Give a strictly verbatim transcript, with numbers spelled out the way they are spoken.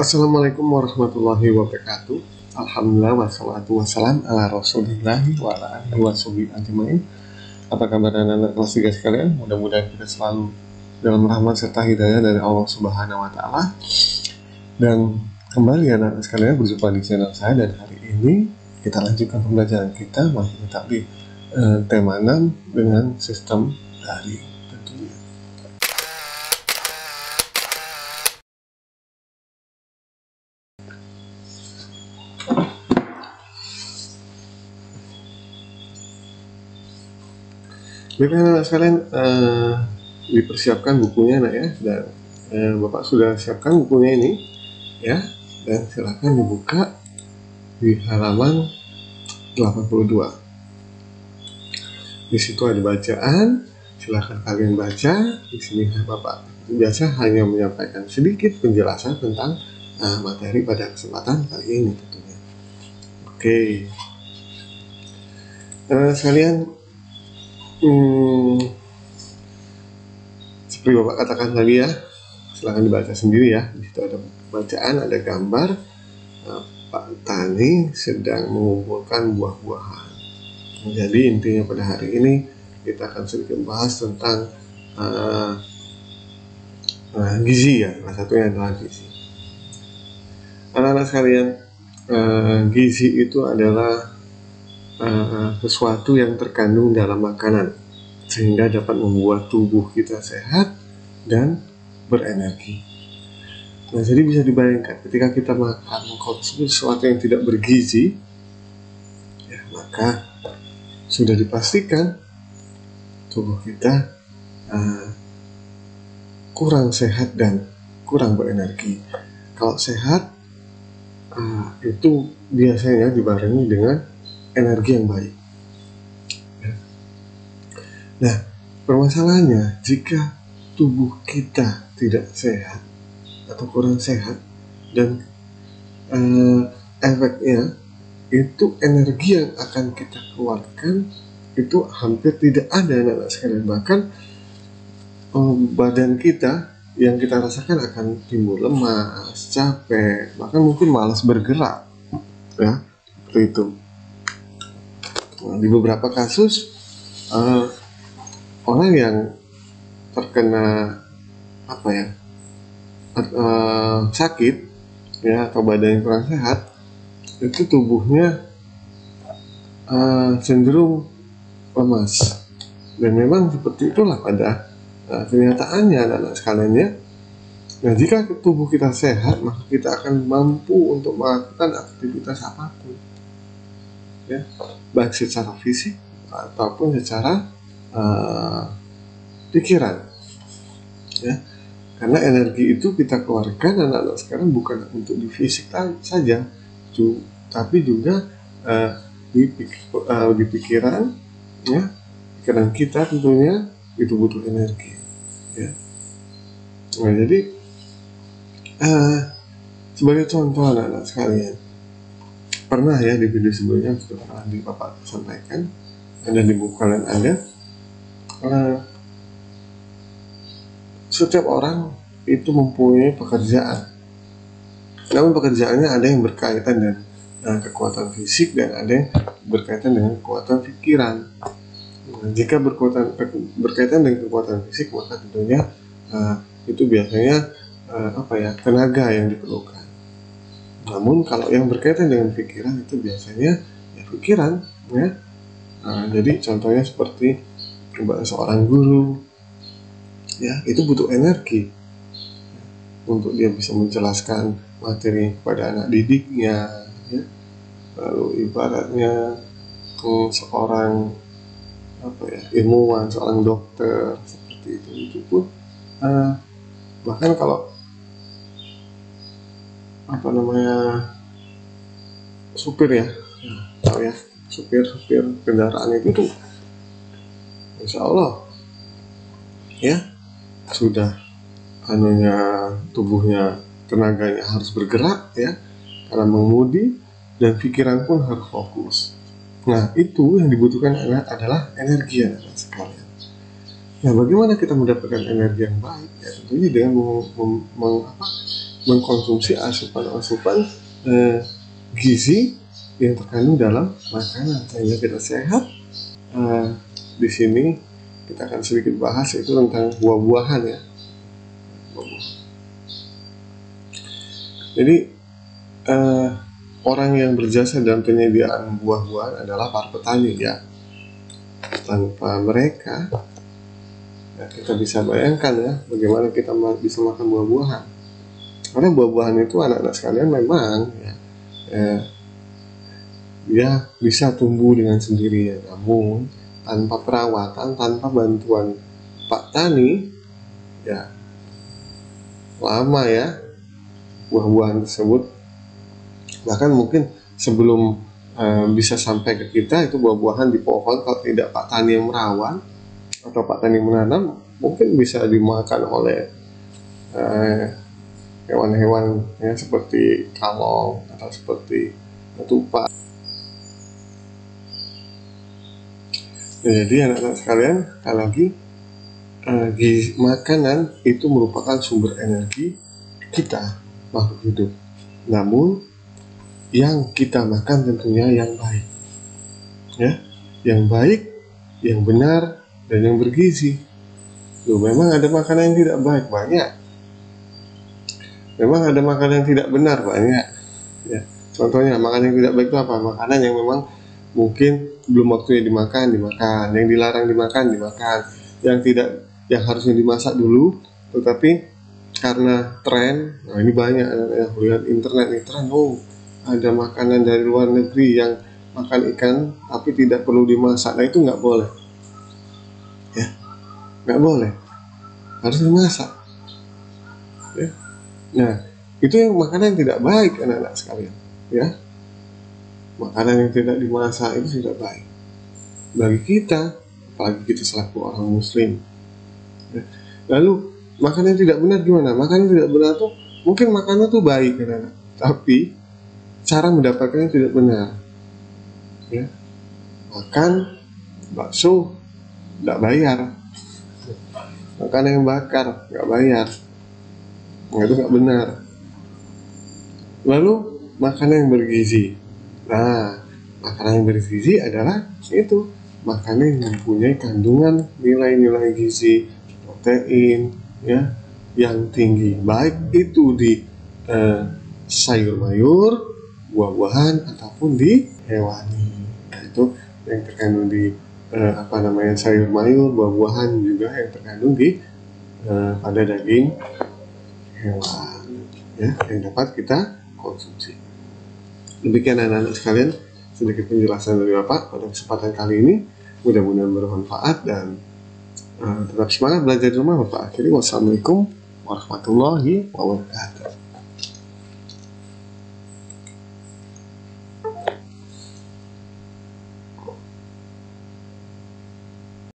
Assalamualaikum warahmatullahi wabarakatuh. Alhamdulillah wassalatu wassalam ala rasulillahi wa ala alihi wa sahbihi ajmain. Apa kabar anak-anak kelas tiga sekalian? Mudah-mudahan kita selalu dalam rahmat serta hidayah dari Allah Subhanahu wa taala. Dan kembali anak-anak sekalian berjumpa di channel saya, dan hari ini kita lanjutkan pembelajaran kita masih tetap di eh, tema enam dengan sistem daring tentunya. Baik anak-anak sekalian, eh, dipersiapkan bukunya nak ya, dan eh, Bapak sudah siapkan bukunya ini ya, dan silakan dibuka di halaman delapan puluh dua. Di situ ada bacaan, silakan kalian baca. Di sini Bapak biasa hanya menyampaikan sedikit penjelasan tentang uh, materi pada kesempatan kali ini tentunya. Oke, uh, sekalian, hmm, seperti Bapak katakan tadi ya, silahkan dibaca sendiri ya. Di situ ada bacaan, ada gambar uh, Pak Tani sedang mengumpulkan buah-buahan. Jadi intinya pada hari ini kita akan sedikit bahas tentang uh, uh, gizi ya. Salah satunya adalah gizi. Anak-anak sekalian, uh, gizi itu adalah uh, sesuatu yang terkandung dalam makanan sehingga dapat membuat tubuh kita sehat dan berenergi. Nah, jadi bisa dibayangkan ketika kita makan mengkonsumsi sesuatu yang tidak bergizi, ya, maka sudah dipastikan tubuh kita uh, kurang sehat dan kurang berenergi. Kalau sehat, uh, itu biasanya dibarengi dengan energi yang baik. Ya. Nah, permasalahannya jika tubuh kita tidak sehat atau kurang sehat, dan uh, efeknya itu energi yang akan kita keluarkan itu hampir tidak ada anak-anak sekalian. Bahkan um, badan kita yang kita rasakan akan timbul lemas, capek, bahkan mungkin malas bergerak ya, seperti itu. Nah, di beberapa kasus uh, orang yang terkena apa ya uh, sakit ya, atau badan yang kurang sehat, itu tubuhnya uh, cenderung lemas, dan memang seperti itulah pada uh, kenyataannya anak-anak sekalian ya. Nah, jika tubuh kita sehat, maka kita akan mampu untuk melakukan aktivitas apapun ya, baik secara fisik ataupun secara uh, pikiran ya. Karena energi itu kita keluarkan anak-anak sekarang bukan untuk di fisik saja, tapi juga uh, di, uh, di pikiran ya, pikiran kita tentunya itu butuh energi ya. Nah, jadi uh, sebagai contoh anak-anak sekalian, pernah ya di video sebelumnya sudah pernah di Bapak sampaikan, dan di buku kalian ada, uh, setiap orang itu mempunyai pekerjaan, namun pekerjaannya ada yang berkaitan dengan uh, kekuatan fisik dan ada yang berkaitan dengan kekuatan pikiran. Nah, jika berkaitan, berkaitan dengan kekuatan fisik, maka tentunya uh, itu biasanya uh, apa ya, tenaga yang diperlukan. Namun kalau yang berkaitan dengan pikiran itu biasanya ya pikiran ya. Nah, jadi contohnya seperti seorang guru ya, itu butuh energi untuk dia bisa menjelaskan materi kepada anak didiknya ya. Lalu ibaratnya hmm, seorang apa ya, ilmuwan, seorang dokter seperti itu, itu pun uh, bahkan kalau apa namanya supir ya, tahu ya, supir-supir kendaraan itu tuh insya Allah ya sudah anunya, tubuhnya, tenaganya harus bergerak ya, karena mengemudi, dan pikiran pun harus fokus. Nah, itu yang dibutuhkan adalah energi ya sekalian. Nah, bagaimana kita mendapatkan energi yang baik? Ya tentunya dengan mem, mem, mem, apa, mengkonsumsi asupan-asupan eh, gizi yang terkandung dalam makanan sehingga kita sehat. Eh, di sini kita akan sedikit bahas itu tentang buah-buahan ya. Jadi eh, orang yang berjasa dalam penyediaan buah-buahan adalah para petani ya. Tanpa mereka, ya kita bisa bayangkan ya bagaimana kita bisa makan buah-buahan. Karena buah-buahan itu anak-anak sekalian memang ya, eh, dia bisa tumbuh dengan sendirinya, namun tanpa perawatan, tanpa bantuan Pak Tani, ya lama ya buah-buahan tersebut. Bahkan mungkin sebelum eh, bisa sampai ke kita itu buah-buahan di pohon, kalau tidak Pak Tani yang merawat atau Pak Tani menanam, mungkin bisa dimakan oleh eh, hewan-hewan ya seperti kalong atau seperti tupai. Nah, jadi anak-anak sekalian, sekali lagi eh, gizi makanan itu merupakan sumber energi kita makhluk hidup. Namun yang kita makan tentunya yang baik, ya, yang baik, yang benar, dan yang bergizi. Loh, memang ada makanan yang tidak baik banyak. Memang ada makanan yang tidak benar banyak. Ya, contohnya makanan yang tidak baik itu apa? Makanan yang memang mungkin belum waktunya dimakan, dimakan. Yang dilarang dimakan, dimakan. Yang tidak, yang harusnya dimasak dulu, tetapi karena tren, nah ini banyak ya, lihat internet nih tren, oh ada makanan dari luar negeri yang makan ikan tapi tidak perlu dimasak. Nah itu nggak boleh, ya, nggak boleh, harus dimasak. Ya. Nah itu yang makanan yang tidak baik anak-anak sekalian, ya. Makanan yang tidak dimasak itu tidak baik bagi kita, apalagi kita selaku orang muslim. Ya. Lalu makanan yang tidak benar gimana? Makanan yang tidak benar tuh mungkin makanan tuh baik anak-anak, tapi cara mendapatkannya tidak benar. Ya. Makan bakso tidak bayar, makan yang bakar nggak bayar, nah, itu nggak benar. Lalu makanan yang bergizi, nah makanan yang bergizi adalah itu makanan yang mempunyai kandungan nilai-nilai gizi, protein ya yang tinggi, baik itu di eh, sayur mayur, buah-buahan ataupun di hewani. Nah, itu yang terkandung di eh, apa namanya sayur mayur, buah-buahan juga yang terkandung di eh, pada daging hewan ya yang dapat kita konsumsi. Demikian anak-anak sekalian sedikit penjelasan dari Bapak pada kesempatan kali ini. Mudah-mudahan bermanfaat dan uh, tetap semangat belajar di rumah Bapak. Akhiri wassalamualaikum warahmatullahi wabarakatuh.